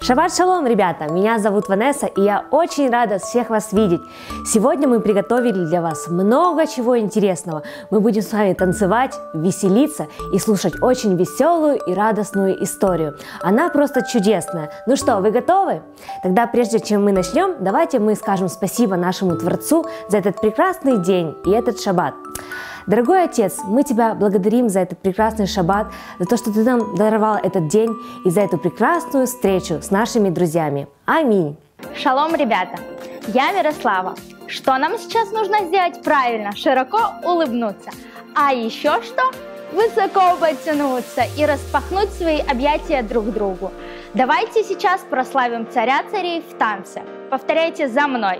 Шаббат шалом, ребята! Меня зовут Ванесса, и я очень рада всех вас видеть. Сегодня мы приготовили для вас много чего интересного. Мы будем с вами танцевать, веселиться и слушать очень веселую и радостную историю. Она просто чудесная. Ну что, вы готовы? Тогда прежде чем мы начнем, давайте мы скажем спасибо нашему Творцу за этот прекрасный день и этот шаббат. Дорогой Отец, мы Тебя благодарим за этот прекрасный шаббат, за то, что Ты нам даровал этот день и за эту прекрасную встречу с нашими друзьями. Аминь. Шалом, ребята! Я Мирослава. Что нам сейчас нужно сделать правильно? Широко улыбнуться. А еще что? Высоко подтянуться и распахнуть свои объятия друг другу. Давайте сейчас прославим Царя Царей в танце. Повторяйте за мной.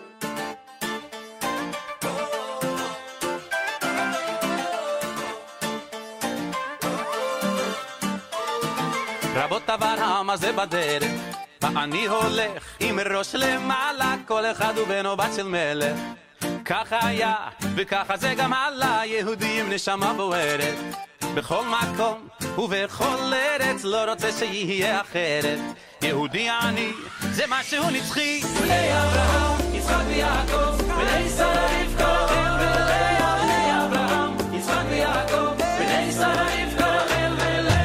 רבות עבר העם הזה בדרך, ואני הולך עם ראש למעלה, כל אחד הוא בנו בת של מלך. ככה היה וככה זה גם עלה, יהודים נשמה בוערת. בכל מקום ובכל ארץ לא רוצה שיהיה אחרת. יהודי אני זה משהו נצחי. בני אברהם, יצחק ויעקב, בני שרה רבקה, רחל ולאה. בני אברהם, יצחק ויעקב, בני שרה רבקה, רחל ולאה.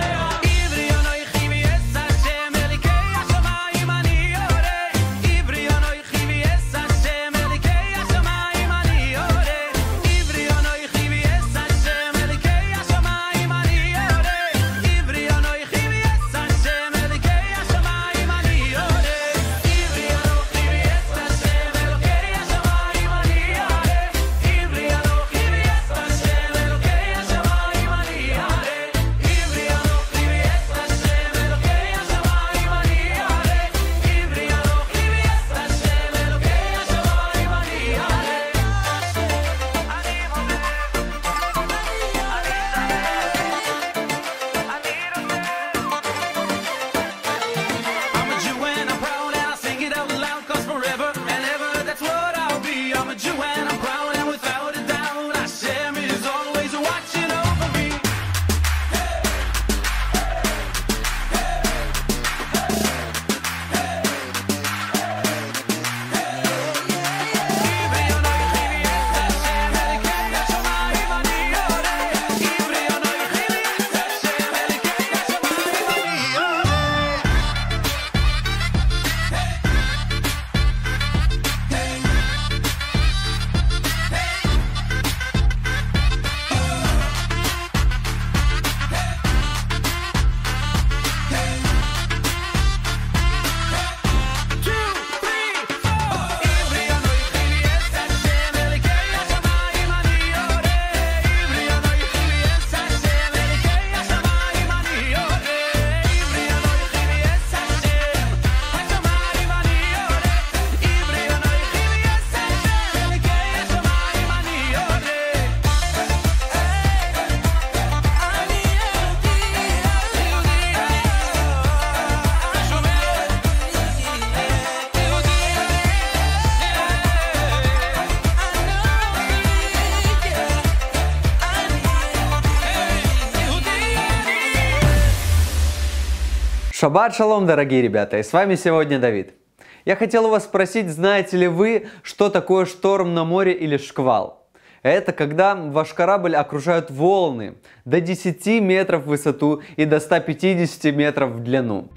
Шаббат шалом, дорогие ребята, и с вами сегодня Давид. Я хотел у вас спросить, знаете ли вы, что такое шторм на море или шквал? Это когда ваш корабль окружают волны до 10 метров в высоту и до 150 метров в длину.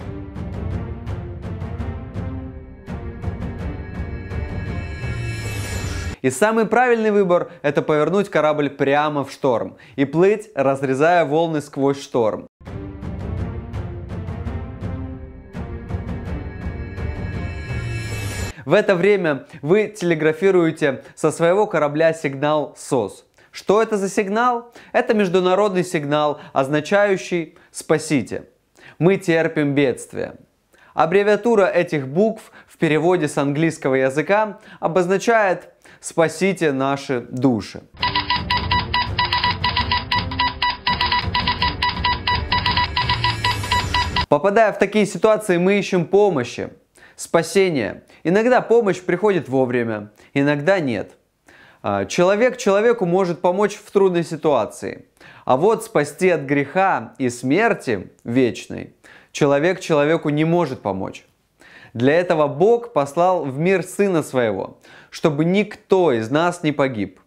И самый правильный выбор – это повернуть корабль прямо в шторм и плыть, разрезая волны сквозь шторм. В это время вы телеграфируете со своего корабля сигнал SOS. Что это за сигнал? Это международный сигнал, означающий «спасите». Мы терпим бедствие. Аббревиатура этих букв в переводе с английского языка обозначает «спасите наши души». Попадая в такие ситуации, мы ищем помощи, спасения. Иногда помощь приходит вовремя, иногда нет. Человек человеку может помочь в трудной ситуации. А вот спасти от греха и смерти вечной человек человеку не может помочь. Для этого Бог послал в мир Сына Своего, чтобы никто из нас не погиб.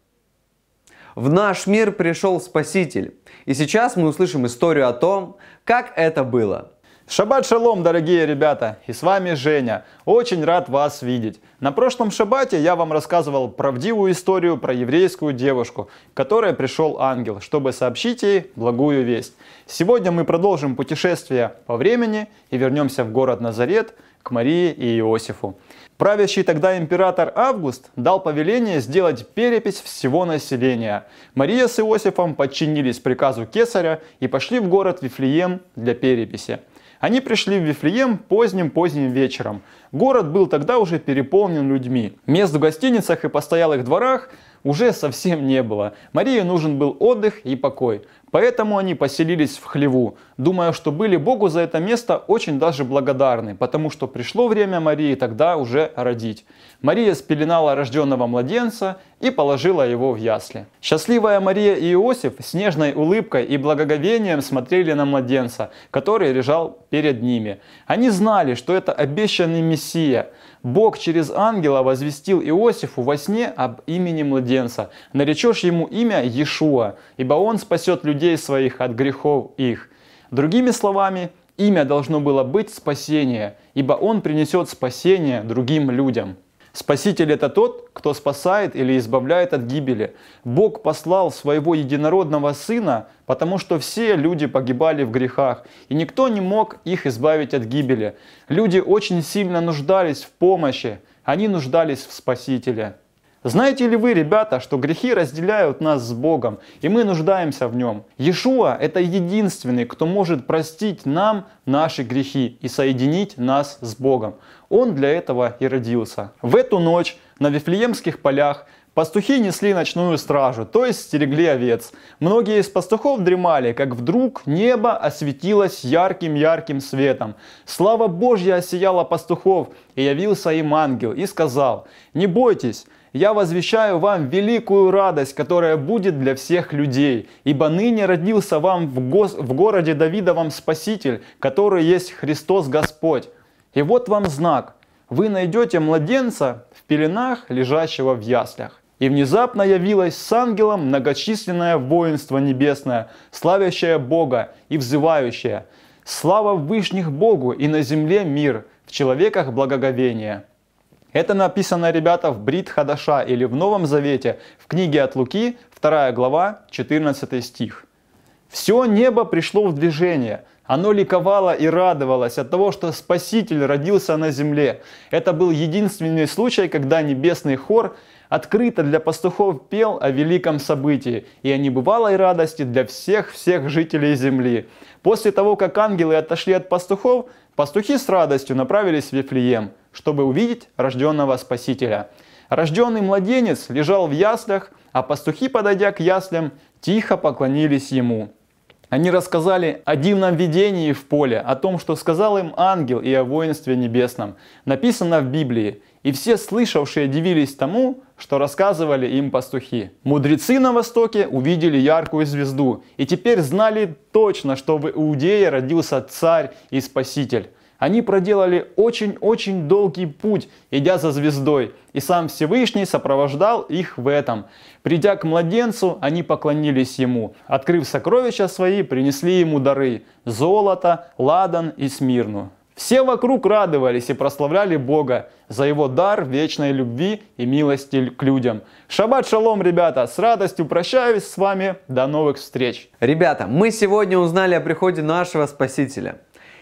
В наш мир пришел Спаситель, и сейчас мы услышим историю о том, как это было. Шаббат шалом, дорогие ребята, и с вами Женя. Очень рад вас видеть. На прошлом шаббате я вам рассказывал правдивую историю про еврейскую девушку, к которой пришел ангел, чтобы сообщить ей благую весть. Сегодня мы продолжим путешествие по времени и вернемся в город Назарет к Марии и Иосифу. Правящий тогда император Август дал повеление сделать перепись всего населения. Мария с Иосифом подчинились приказу кесаря и пошли в город Вифлеем для переписи. Они пришли в Вифлеем поздним вечером. Город был тогда уже переполнен людьми. Мест в гостиницах и постоялых дворах уже совсем не было. Марии нужен был отдых и покой. Поэтому они поселились в хлеву, думая, что были Богу за это место очень даже благодарны, потому что пришло время Марии тогда уже родить. Мария спеленала рожденного младенца и положила его в ясли. Счастливая Мария и Иосиф с нежной улыбкой и благоговением смотрели на младенца, который лежал перед ними. Они знали, что это обещанный Мессия. Бог через ангела возвестил Иосифу во сне об имени младенца. Наречешь ему имя Иешуа, ибо он спасет людей своих от грехов их. Другими словами, имя должно было быть спасение, ибо он принесет спасение другим людям. Спаситель — это тот, кто спасает или избавляет от гибели. Бог послал своего единородного Сына, потому что все люди погибали в грехах, и никто не мог их избавить от гибели. Люди очень сильно нуждались в помощи, они нуждались в Спасителе. Знаете ли вы, ребята, что грехи разделяют нас с Богом, и мы нуждаемся в Нем? Иешуа — это единственный, кто может простить нам наши грехи и соединить нас с Богом. Он для этого и родился. В эту ночь на Вифлеемских полях пастухи несли ночную стражу, то есть стерегли овец. Многие из пастухов дремали, как вдруг небо осветилось ярким светом. Слава Божья осияла пастухов, и явился им ангел и сказал: «Не бойтесь, я возвещаю вам великую радость, которая будет для всех людей, ибо ныне родился вам в городе Давидовом Спаситель, который есть Христос Господь. И вот вам знак: вы найдете младенца в пеленах, лежащего в яслях». И внезапно явилось с ангелом многочисленное воинство небесное, славящее Бога и взывающее: «Слава Вышних Богу, и на земле мир, в человеках благоговение». Это написано, ребята, в Брит Хадаша или в Новом Завете, в книге от Луки, 2 глава, 14 стих. Все небо пришло в движение. Оно ликовало и радовалось от того, что Спаситель родился на земле. Это был единственный случай, когда небесный хор открыто для пастухов пел о великом событии и о небывалой радости для всех жителей земли. После того, как ангелы отошли от пастухов, пастухи с радостью направились в Вифлеем, чтобы увидеть рожденного Спасителя. Рожденный младенец лежал в яслях, а пастухи, подойдя к яслям, тихо поклонились ему. Они рассказали о дивном видении в поле, о том, что сказал им ангел, и о воинстве небесном. Написано в Библии: «И все слышавшие дивились тому, что рассказывали им пастухи». Мудрецы на востоке увидели яркую звезду, и теперь знали точно, что в Иудее родился царь и спаситель. Они проделали очень долгий путь, идя за звездой, и сам Всевышний сопровождал их в этом. Придя к младенцу, они поклонились ему. Открыв сокровища свои, принесли ему дары – золото, ладан и смирну. Все вокруг радовались и прославляли Бога за его дар вечной любви и милости к людям. Шаббат шалом, ребята! С радостью прощаюсь с вами. До новых встреч! Ребята, мы сегодня узнали о приходе нашего Спасителя.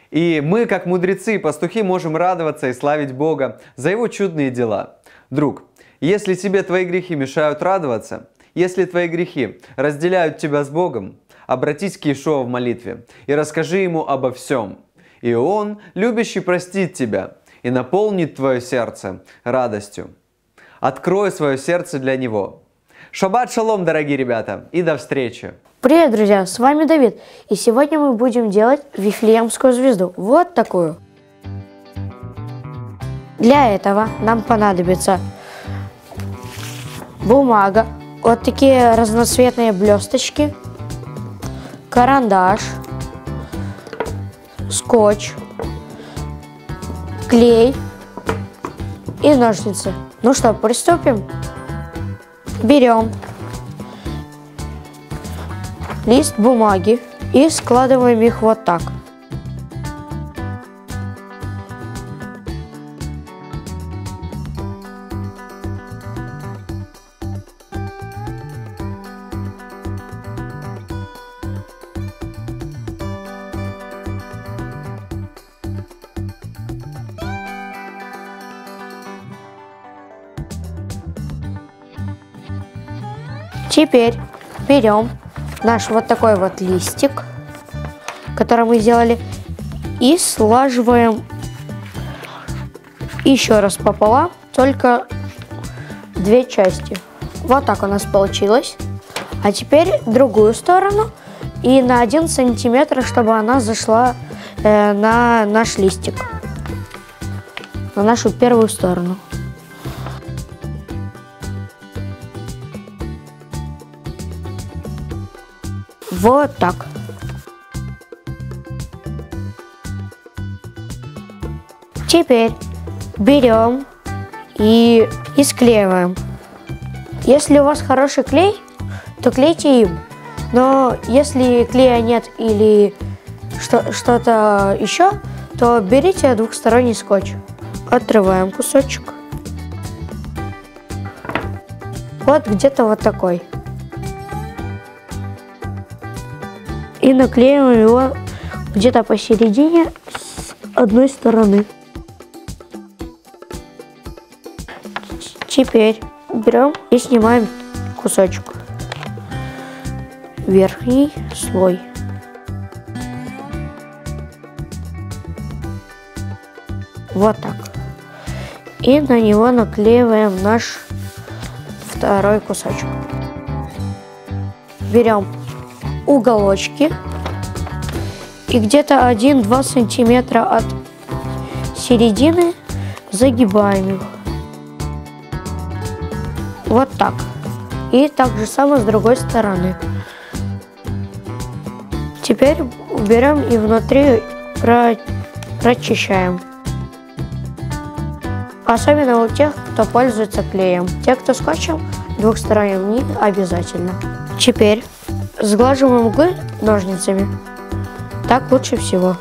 И мы, как мудрецы и пастухи, можем радоваться и славить Бога за Его чудные дела. Друг, если тебе твои грехи мешают радоваться, если твои грехи разделяют тебя с Богом, обратись к Иешуа в молитве и расскажи Ему обо всем. И Он, любящий, простит тебя и наполнит твое сердце радостью. Открой свое сердце для Него. Шаббат шалом, дорогие ребята, и до встречи! Привет, друзья, с вами Давид, и сегодня мы будем делать Вифлеемскую звезду, вот такую. Для этого нам понадобится бумага, вот такие разноцветные блесточки, карандаш, скотч, клей, и ножницы. Ну что, приступим? Берем лист бумаги и складываем их вот так. Теперь берем наш вот такой вот листик, который мы сделали, и слаживаем еще раз пополам, только две части. Вот так у нас получилось. А теперь другую сторону и на 1 сантиметр, чтобы она зашла на наш листик, на нашу первую сторону. Вот так. Теперь берем и склеиваем. Если у вас хороший клей, то клейте им. Но если клея нет или что-то еще, то берите двухсторонний скотч. Отрываем кусочек. Вот где-то вот такой. И наклеиваем его где-то посередине с одной стороны. Теперь берем и снимаем кусочек. Верхний слой. Вот так. И на него наклеиваем наш второй кусочек. Берем уголочки и где-то 1-2 сантиметра от середины загибаем их. Вот так. И так же самое с другой стороны. Теперь берем и внутри прочищаем. Особенно у тех, кто пользуется клеем. Те, кто скотчем, двухсторонним не обязательно. Теперь сглаживаем углы ножницами. Так лучше всего.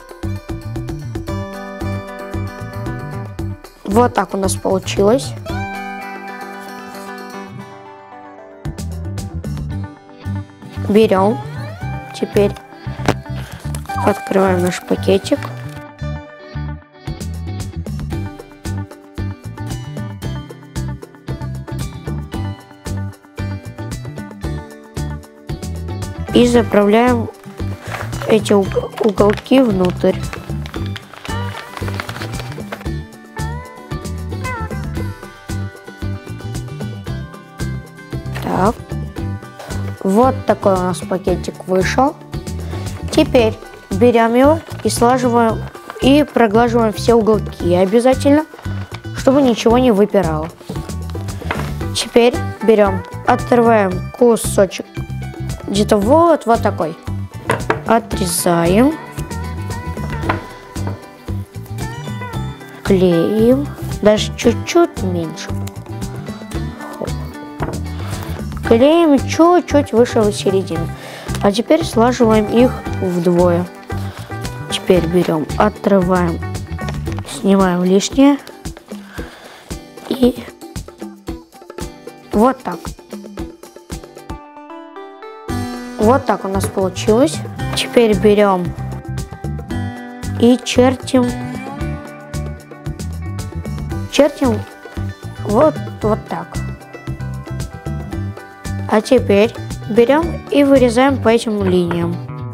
Вот так у нас получилось. Берем. Теперь открываем наш пакетик. И заправляем эти уголки внутрь. Так. Вот такой у нас пакетик вышел. Теперь берем его и слаживаем и проглаживаем все уголки обязательно, чтобы ничего не выпирало. Теперь берем, отрываем кусочек. Где-то вот такой. Отрезаем. Клеим. Даже чуть-чуть меньше. Клеим чуть-чуть выше середины. А теперь слаживаем их вдвое. Теперь берем, отрываем, снимаем лишнее. И вот так. Вот так у нас получилось. Теперь берем и чертим. Чертим вот так. А теперь берем и вырезаем по этим линиям.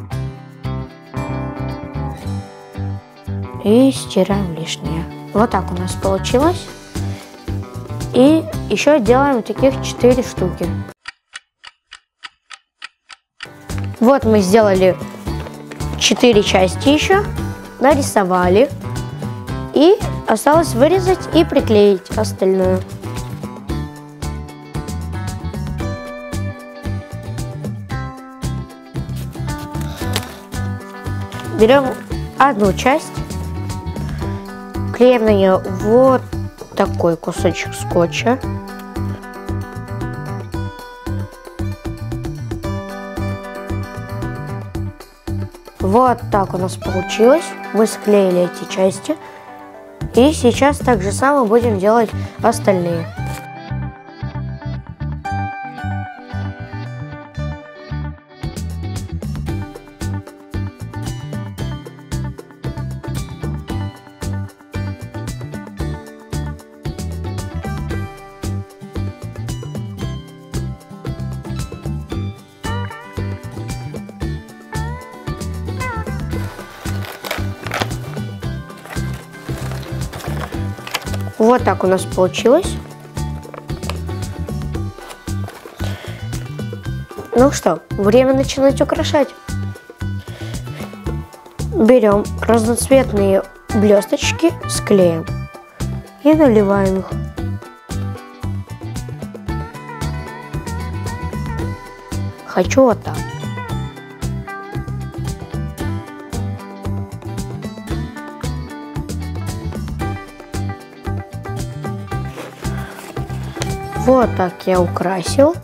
И стираем лишнее. Вот так у нас получилось. И еще делаем таких 4 штуки. Вот мы сделали 4 части еще, нарисовали. И осталось вырезать и приклеить остальное. Берем одну часть, клеим на нее вот такой кусочек скотча. Вот так у нас получилось. Мы склеили эти части. И сейчас так же самое будем делать остальные. Вот так у нас получилось. Ну что, время начинать украшать. Берем разноцветные блесточки с клеем и наливаем их. Хочу вот так. Вот так я украсил.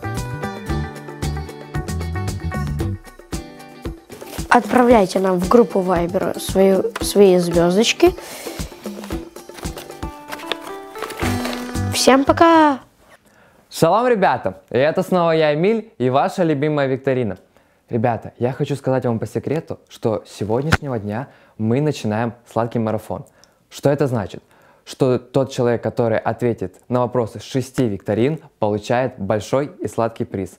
Отправляйте нам в группу Viber свои звездочки. Всем пока! Шалом, ребята! И это снова я, Эмиль, и ваша любимая викторина. Ребята, я хочу сказать вам по секрету, что с сегодняшнего дня мы начинаем сладкий марафон. Что это значит? Что тот человек, который ответит на вопросы с 6 викторин, получает большой и сладкий приз.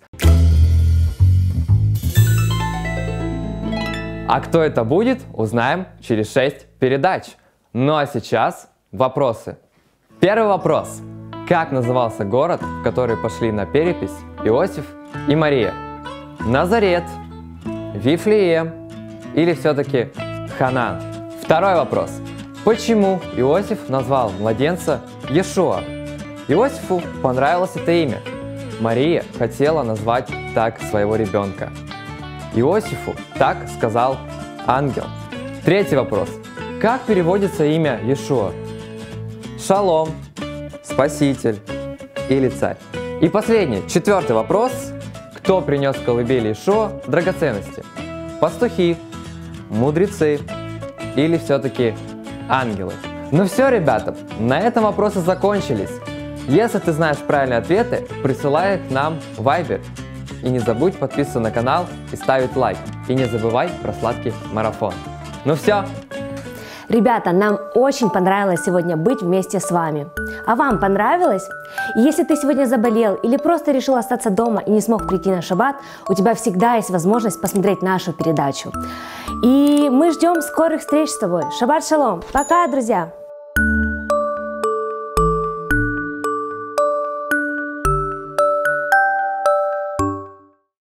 А кто это будет, узнаем через 6 передач. Ну а сейчас вопросы. Первый вопрос. Как назывался город, в который пошли на перепись Иосиф и Мария? Назарет, Вифлеем или все-таки Ханаан? Второй вопрос. Почему Иосиф назвал младенца Иешуа? Иосифу понравилось это имя. Мария хотела назвать так своего ребенка. Иосифу так сказал ангел. Третий вопрос. Как переводится имя Иешуа? Шалом, Спаситель или Царь? И последний, четвертый вопрос. Кто принес в колыбели Иешуа драгоценности? Пастухи, мудрецы или все-таки ангелы? Ну все, ребята, на этом вопросы закончились. Если ты знаешь правильные ответы, присылай их нам в Viber. И не забудь подписываться на канал и ставить лайк. И не забывай про сладкий марафон. Ну все. Ребята, нам очень понравилось сегодня быть вместе с вами. А вам понравилось? И если ты сегодня заболел или просто решил остаться дома и не смог прийти на шаббат, у тебя всегда есть возможность посмотреть нашу передачу. И мы ждем скорых встреч с тобой. Шаббат шалом. Пока, друзья!